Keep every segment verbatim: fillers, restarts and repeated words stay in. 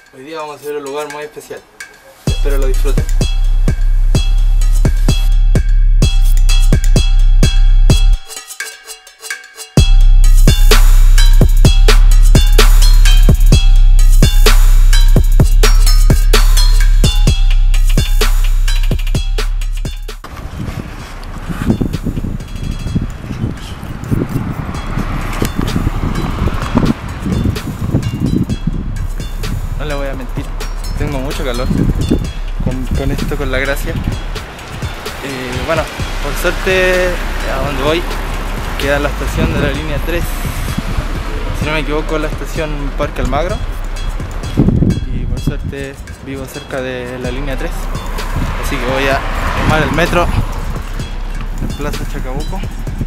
Hoy día vamos a hacer un lugar muy especial. Espero lo disfruten. No le voy a mentir, tengo mucho calor con, con esto, con la gracia. Eh, bueno, por suerte a donde voy queda la estación de la línea tres. Si no me equivoco, la estación Parque Almagro. Y por suerte vivo cerca de la línea tres. Así que voy a tomar el metro en Plaza Chacabuco.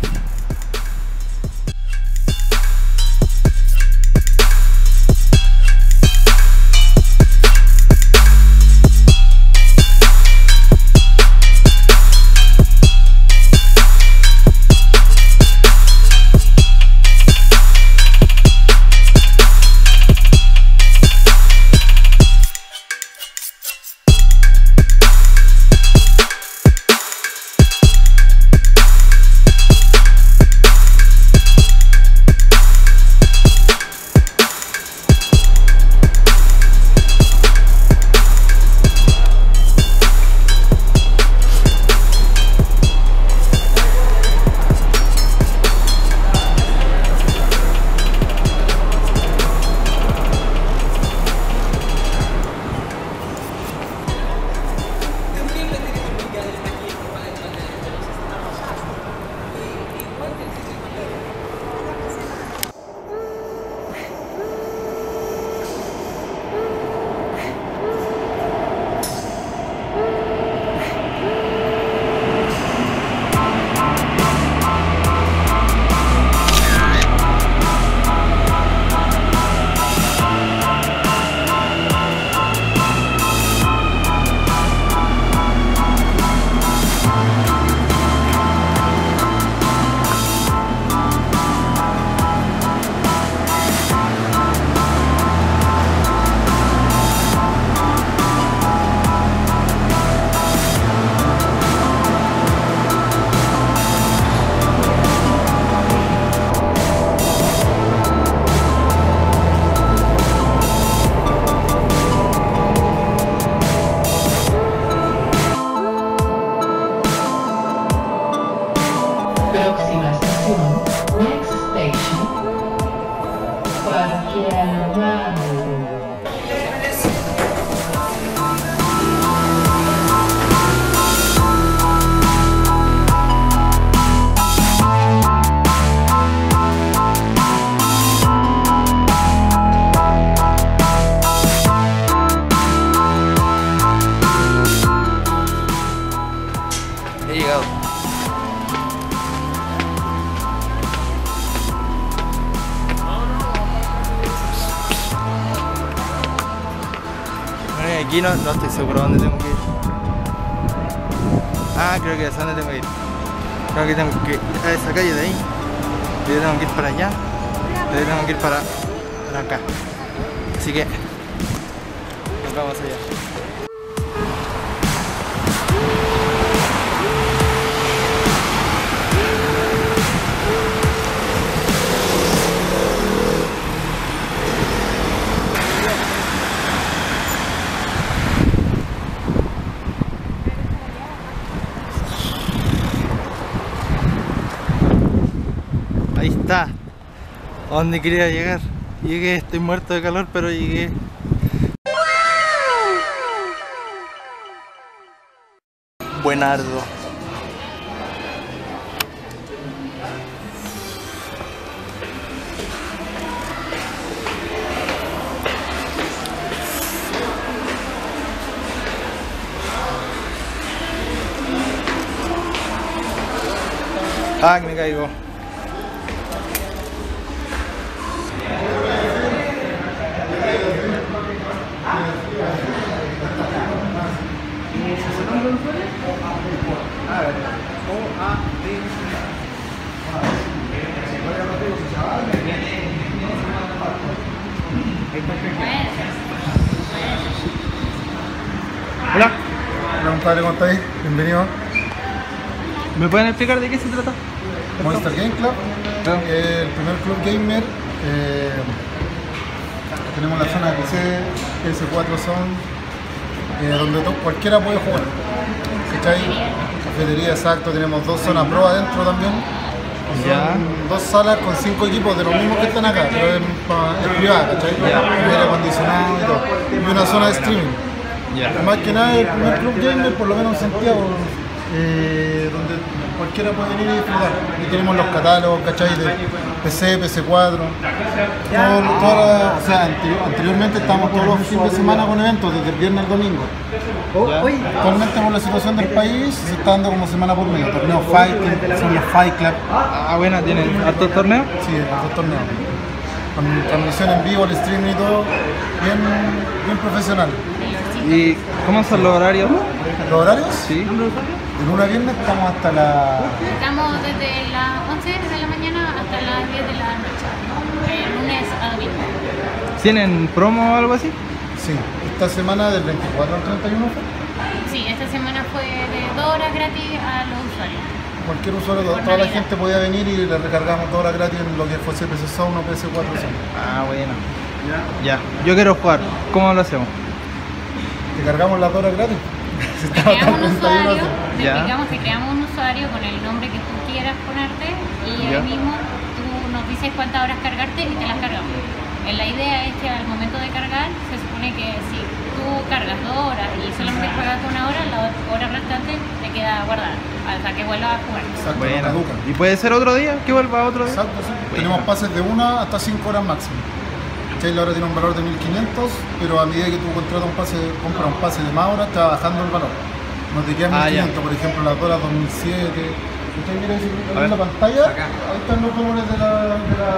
Próxima estación, next station, Parque Almagro. He llegado. Bueno, aquí no, no estoy seguro dónde tengo que ir. Ah, creo que es dónde tengo que ir. Creo que tengo que ir a esa calle de ahí. Yo tengo que ir para allá. Yo tengo que ir para, para acá. Así que nos vamos allá. Ahí está, a donde quería llegar. Llegué, estoy muerto de calor, pero llegué. Buenardo. Ah, que me caigo. compadre, ¿cómo estáis? Bienvenido. ¿Me pueden explicar de qué se trata? Monster Game Club, Claro. eh, el primer club gamer. Eh, tenemos la zona P C, P S cuatro Zone, eh, donde to- cualquiera puede jugar. ¿Cachai? Cafetería, exacto. Tenemos dos zonas pro adentro también. Son Ya. dos salas con cinco equipos de los mismos que están acá, pero es, pa- es privada, ¿cachai? Aire acondicionado y todo. Y una zona de streaming. Ya. Más que nada el primer club gamer, por lo menos en Santiago, eh, donde cualquiera puede venir y disfrutar. Y tenemos los catálogos, ¿cachai? De P C, P S cuatro. Todo, toda la- o sea, anteri- anteriormente estábamos todos los fines de semana con eventos, desde el viernes al domingo. Actualmente por la situación del país se está dando como semana por medio. Torneos fighting, son los Fight Club. Ah, bueno, ¿tienen hartos torneos? Sí, los dos torneos. Con transmisión en vivo, el streaming y todo, bien, bien profesional. ¿Y cómo son los horarios? ¿Los horarios? Sí. De lunes a viernes estamos hasta la... Estamos desde las once de la mañana hasta las diez de la noche, eh, lunes a domingo. ¿Tienen promo o algo así? Sí, esta semana del veinticuatro al treinta y uno fue. Sí, esta semana fue de dos horas gratis a los usuarios. Cualquier usuario, Por toda la Navidad. gente podía venir y le recargamos dos horas gratis en lo que fuese P S Zone o P S cuatro Zone. Ah, bueno. Ya. Yo quiero jugar. ¿Cómo lo hacemos? Te cargamos las dos horas gratis. Si Te estaba hasta el creamos un treinta y uno, usuario, sí. te Ya. explicamos, te creamos un usuario con el nombre que tú quieras ponerte y Ya. ahí mismo tú nos dices cuántas horas cargarte y te las cargamos. Eh, La idea es que al momento de cargar, se supone que si tú cargas dos horas y solamente juegas una hora, la hora restante te queda guardada hasta que vuelvas a jugar. Exacto, no Bueno. caducan. ¿Y puede ser otro día? ¿Que vuelva otro día? Exacto, sí. Tenemos pases de una hasta cinco horas máximo. ¿Cachai? La hora tiene un valor de mil quinientos, pero a medida que tú contratas un pase, compras un pase de más horas, te va bajando el valor. No te quedan Ah, mil ya. quinientos, por ejemplo, las horas dos mil siete. ¿Ustedes miran si A ven ver. la pantalla? Ahí están los valores de la... De la...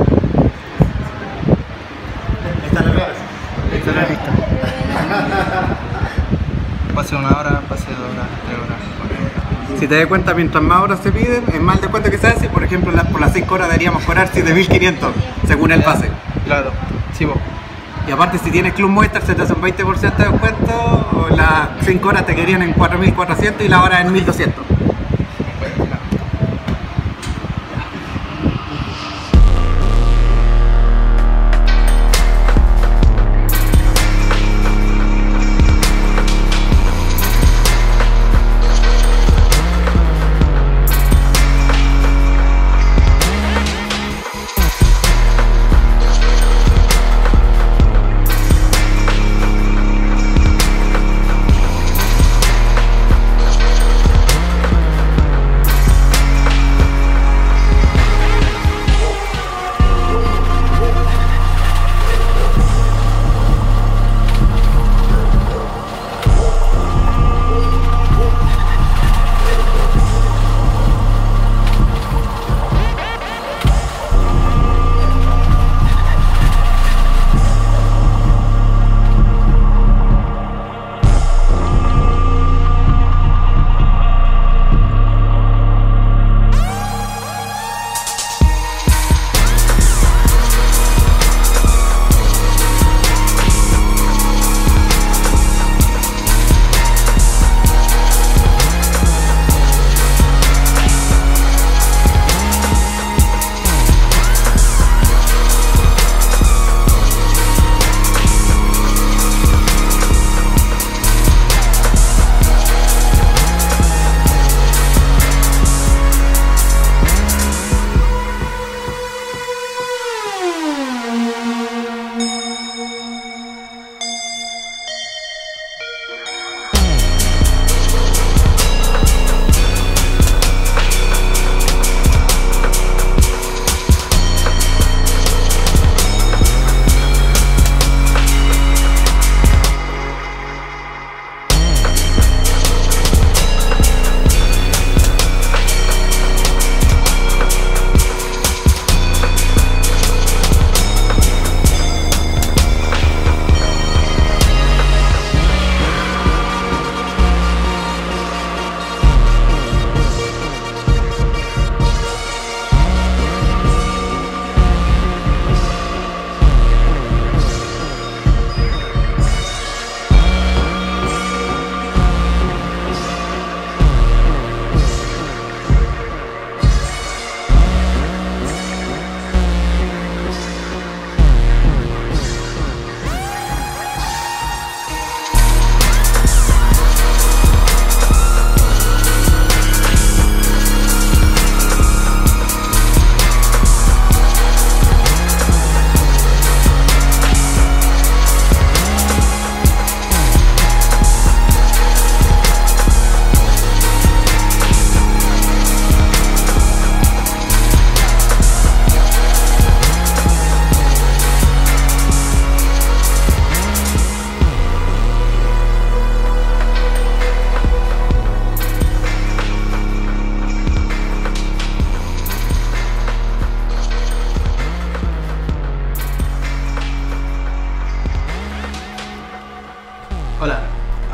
Está la clave. Esta es la lista. Pase una hora, pase dos horas, tres horas, cuatro horas. Si te das cuenta, mientras más horas se piden, es más el descuento que se hace. Por ejemplo, la- por las cinco horas deberíamos cobrar siete mil quinientos según el pase. Claro. Sí, vos. Y aparte, si tienes Club Movistar, se te hace un veinte por ciento de descuento. O las cinco horas te quedarían en cuatro mil cuatrocientos y la hora en mil doscientos.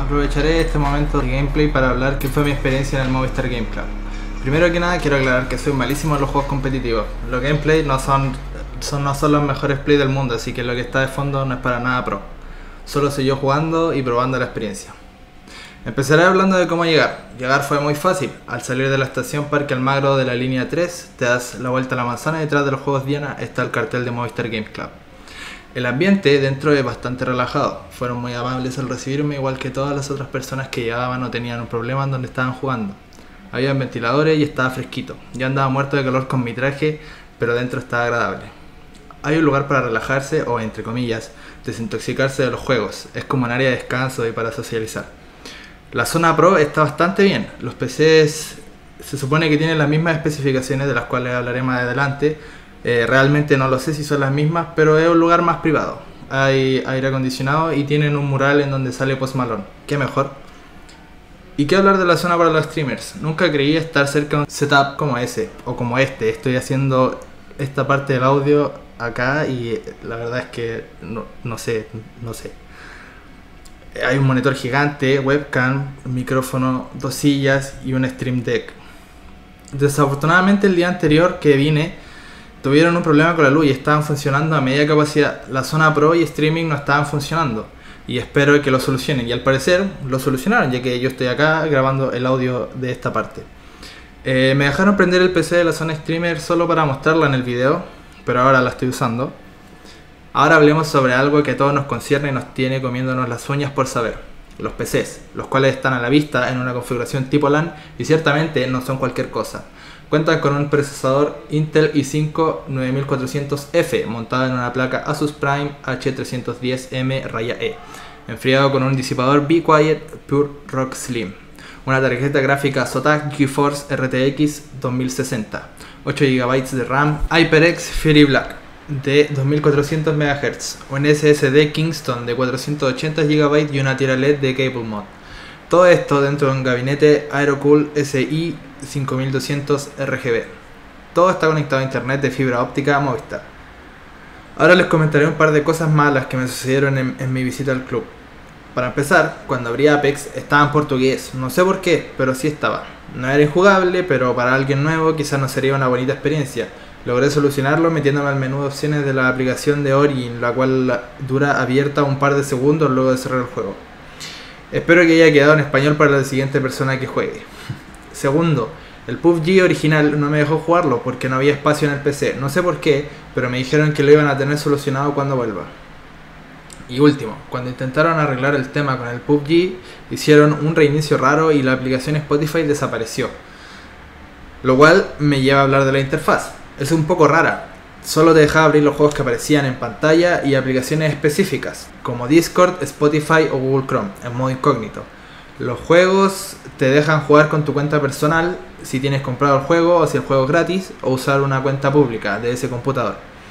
aprovecharé este momento de gameplay para hablar qué fue mi experiencia en el Movistar Game Club. Primero que nada quiero aclarar que soy malísimo en los juegos competitivos. Los gameplay no son, son, no son los mejores play del mundo, así que lo que está de fondo no es para nada pro. Solo soy yo jugando y probando la experiencia. Empezaré hablando de cómo llegar. Llegar fue muy fácil. Al salir de la estación Parque Almagro de la línea tres, te das la vuelta a la manzana y detrás de los Juegos Diana está el cartel de Movistar Game Club. El ambiente dentro es bastante relajado. Fueron muy amables al recibirme, igual que todas las otras personas que llegaban o tenían un problema en donde estaban jugando. Había ventiladores y estaba fresquito. Yo andaba muerto de calor con mi traje, pero dentro estaba agradable. Hay un lugar para relajarse o, entre comillas, desintoxicarse de los juegos. Es como un área de descanso y para socializar. La zona Pro está bastante bien. Los P Cs se supone que tienen las mismas especificaciones, de las cuales hablaré más adelante. Eh, realmente no lo sé si son las mismas, pero es un lugar más privado. Hay aire acondicionado y tienen un mural en donde sale Post Malone. ¿Qué mejor? ¿Y qué hablar de la zona para los streamers? Nunca creí estar cerca de un setup como ese o como este. Estoy haciendo esta parte del audio acá y la verdad es que no, no sé, no sé. Hay un monitor gigante, webcam, micrófono, dos sillas y un Stream Deck. Desafortunadamente el día anterior que vine tuvieron un problema con la luz y estaban funcionando a media capacidad. La zona Pro y streaming no estaban funcionando y espero que lo solucionen, y al parecer lo solucionaron, ya que yo estoy acá grabando el audio de esta parte. Eh, me dejaron prender el P C de la zona streamer solo para mostrarla en el video, pero ahora la estoy usando. Ahora hablemos sobre algo que a todos nos concierne y nos tiene comiéndonos las uñas por saber. Los P Cs, los cuales están a la vista en una configuración tipo LAN y ciertamente no son cualquier cosa. Cuentan con un procesador Intel i cinco nueve mil cuatrocientos F montado en una placa Asus Prime H trescientos diez M E, enfriado con un disipador Be Quiet Pure Rock Slim, una tarjeta gráfica Zotac GeForce R T X dos mil sesenta, ocho gigabytes de RAM, HyperX Fury Black de dos mil cuatrocientos megahertz, un S S D Kingston de cuatrocientos ochenta gigabytes y una tira L E D de Cable Mod. Todo esto dentro de un gabinete Aerocool S I cinco mil doscientos R G B. Todo está conectado a internet de fibra óptica Movistar. Ahora les comentaré un par de cosas malas que me sucedieron en, en mi visita al club. Para empezar, cuando abrí Apex estaba en portugués, no sé por qué, pero sí estaba. No era injugable, pero para alguien nuevo quizás no sería una bonita experiencia. Logré solucionarlo metiéndome al menú de opciones de la aplicación de Origin, la cual dura abierta un par de segundos luego de cerrar el juego. Espero que haya quedado en español para la siguiente persona que juegue. Segundo, el P U B G original no me dejó jugarlo porque no había espacio en el P C. No sé por qué, pero me dijeron que lo iban a tener solucionado cuando vuelva. Y último, cuando intentaron arreglar el tema con el P U B G, hicieron un reinicio raro y la aplicación Spotify desapareció. Lo cual me lleva a hablar de la interfaz. Es un poco rara. Solo te dejaba abrir los juegos que aparecían en pantalla y aplicaciones específicas, como Discord, Spotify o Google Chrome, en modo incógnito. Los juegos te dejan jugar con tu cuenta personal, si tienes comprado el juego o si el juego es gratis, o usar una cuenta pública de ese computador.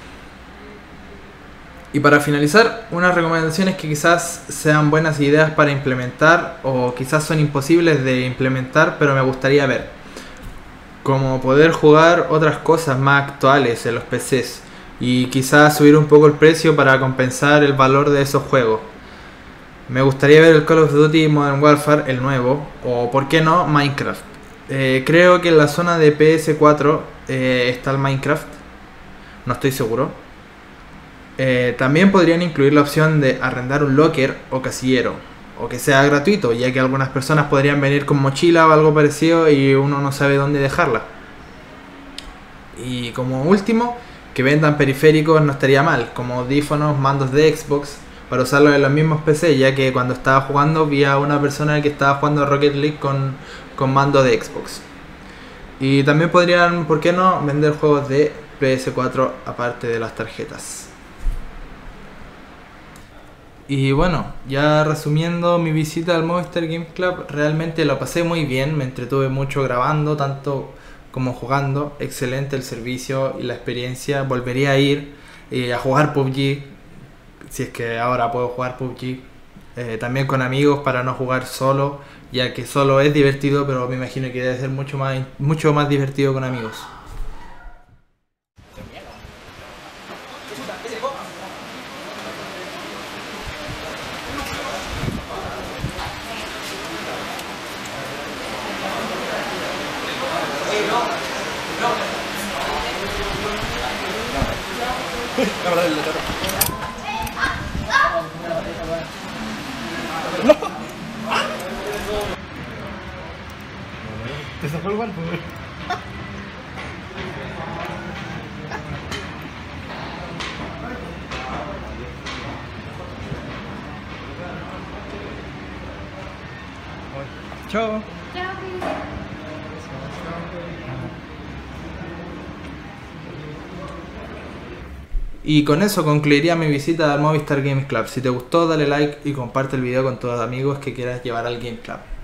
Y para finalizar, unas recomendaciones que quizás sean buenas ideas para implementar o quizás son imposibles de implementar, pero me gustaría ver. Como poder jugar otras cosas más actuales en los P Cs y quizás subir un poco el precio para compensar el valor de esos juegos. Me gustaría ver el Call of Duty Modern Warfare, el nuevo, o por qué no Minecraft. Eh, creo que en la zona de P S cuatro eh, está el Minecraft, no estoy seguro. Eh, también podrían incluir la opción de arrendar un locker o casillero, o que sea gratuito, ya que algunas personas podrían venir con mochila o algo parecido y uno no sabe dónde dejarla. Y como último, que vendan periféricos no estaría mal, como audífonos, mandos de Xbox, para usarlos en los mismos P C, ya que cuando estaba jugando vi a una persona que estaba jugando Rocket League con, con mando de Xbox. Y también podrían, ¿por qué no?, vender juegos de P S cuatro aparte de las tarjetas. Y bueno, ya resumiendo mi visita al Movistar Game Club, realmente lo pasé muy bien, me entretuve mucho grabando, tanto como jugando. Excelente el servicio y la experiencia, volvería a ir eh, a jugar P U B G, si es que ahora puedo jugar P U B G, eh, también con amigos para no jugar solo, ya que solo es divertido, pero me imagino que debe ser mucho más, mucho más divertido con amigos. Cámara del letrero. ¿Te sacó igual? Pues. Chao. Chao. Y con eso concluiría mi visita al Movistar Games Club. Si te gustó, dale like y comparte el video con tus amigos que quieras llevar al Game Club.